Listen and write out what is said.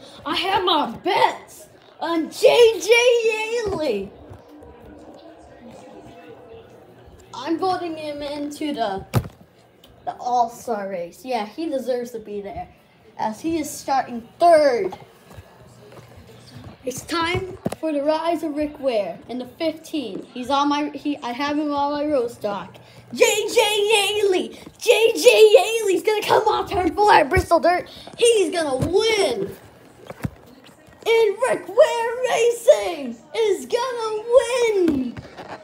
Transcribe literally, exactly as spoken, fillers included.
I have my bets on J J Yaley. I'm voting him into the the All-Star race. Yeah, he deserves to be there, as he is starting third. It's time for the rise of Rick Ware in the fifteen. He's on my he. I have him on my road stock. J J Yaley. J J Yaley's gonna come off turn four at Bristol Dirt. He's gonna win. And Rick Ware Racing is gonna win.